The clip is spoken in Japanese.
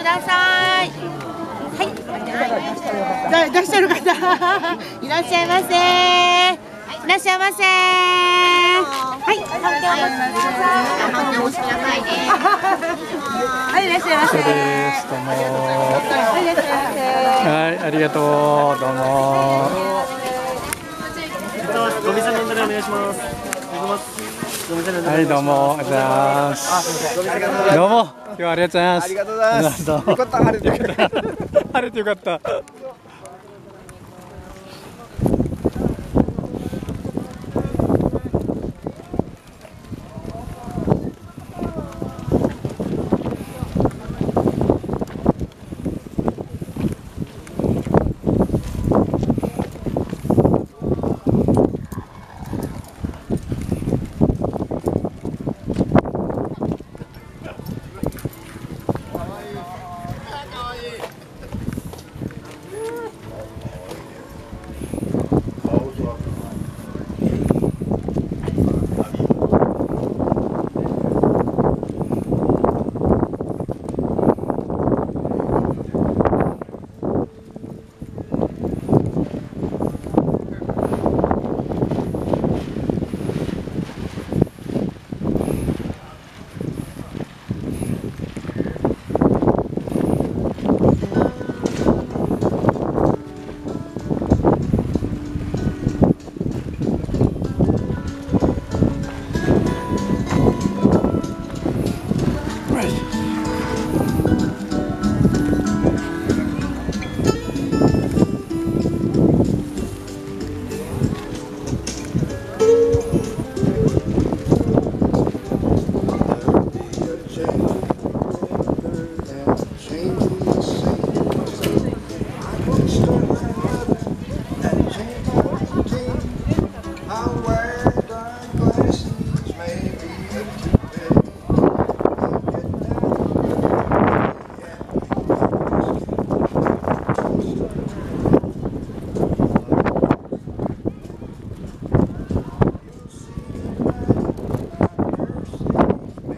ください。はい。出してる方いらっしゃいませ。いらっしゃいませ。はい。はい、いらっしゃいませ。 どうも。はい、ありがとう。どうも。 ご店のお願いします。 はい、どうも、ありがとうございます。どうも、今日はありがとうございます。 ありがとうございます。よかった、晴れてよかった。 晴れてよかった。